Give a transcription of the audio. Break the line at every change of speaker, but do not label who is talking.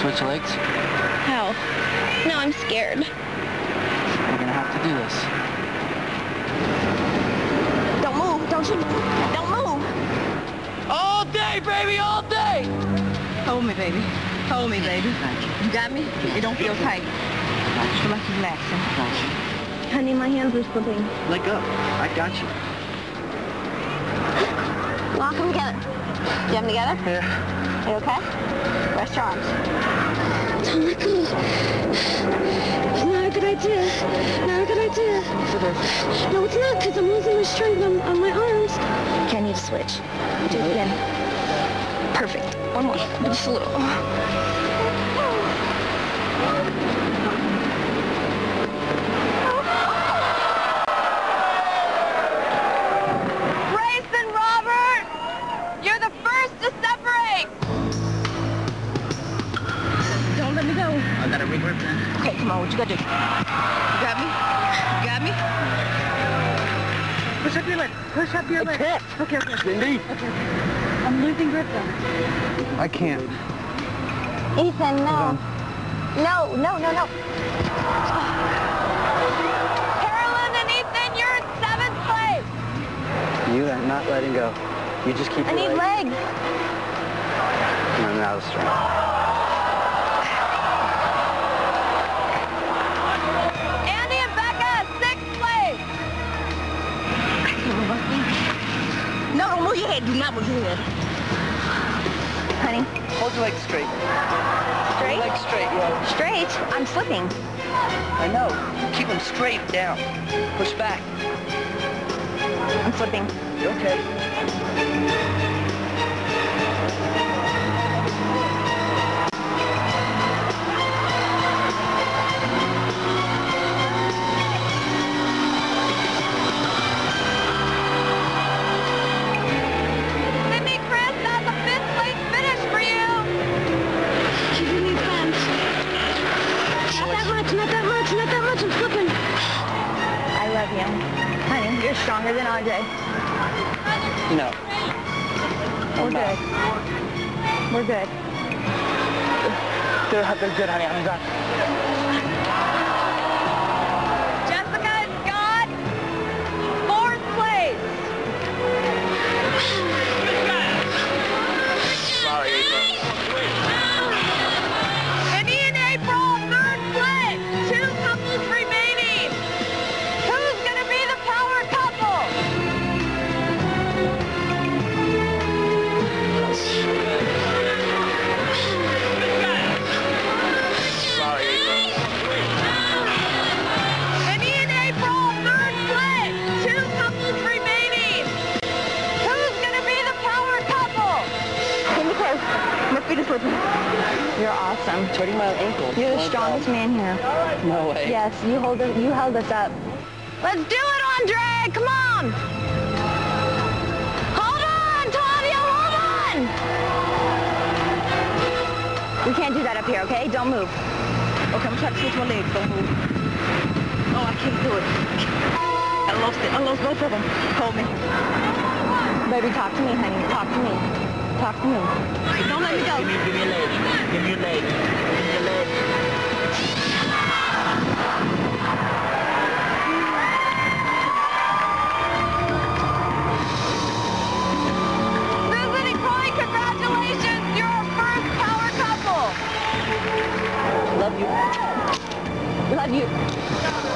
Switch legs?
How? No, I'm scared.
We're gonna have to do this.
Don't move. Don't you move. Don't move.
All day, baby, all day!
Hold me, baby. Hold me, baby. You got me? It don't feel tight. Feel like you're relaxing.
Honey, my hands are slipping.
Let go. I got you.
Lock them together. Do you have them together?
Yeah.
Are you okay? Rest your arms.
Don't let go. It's not a good idea. Not a good idea. No, it's not, because I'm losing my strength on my arms.
Okay, I need to switch. Do it again. Perfect. One more. Just a little.
Grayson, Robert! You're the first to separate!
Don't let me go.
I gotta regrip that.
Okay, come on. What you gotta do? You got me? You got me? Push up your leg. Push up your leg. Okay, okay.
Cindy?
Okay. I'm losing grip though.
I can't.
Ethan, no. No, no, no, no.
Carolyn and Ethan, you're in 7th place!
You are not letting go. You just keep
I
your
need
leg.
legs.
I'm out of strength.
Andy and Becca, 6th place!
No, don't move your head. Do not move your head.
Honey,
Hold your legs straight.
straight?
Legs straight, yeah.
Straight? I'm slipping.
I know. Keep them straight down. Push back.
I'm slipping.
You okay?
Sydney, Chris, that's a 5th place finish for you!
Give me fence. Not that much, not that much, not that much. I'm slipping.
I love you. Honey, you're stronger than Andre.
No.
We're good. We're good.
They're good, honey. I'm done.
Jessica and Scott, 4th place!
Sorry, April.
Vinny and April, 3rd place! 2 couples remaining! Who's gonna be the power couple?
Sorry, April.
Vinny and April, 3rd place! 2 couples remaining! Who's gonna be the power couple?
Give me close. My feet are slipping. You're awesome.
It's hurting my ankle.
You're the strongest man here.
No way.
Yes, you held us up.
Let's do it, Andre! Come on! Hold on, Tavia, hold on!
We can't do that up here, okay? Don't move.
Okay, I'm trying to switch my legs. Don't move. Oh, I can't do it. I lost it. I lost both of them. Hold me.
Baby, talk to me, honey. Talk to me. Talk to me.
Don't let me go.
Give me your leg. Give me your leg. Give me your leg.
Susan and Chloe, congratulations! You're our first power couple!
Love you.
Love you.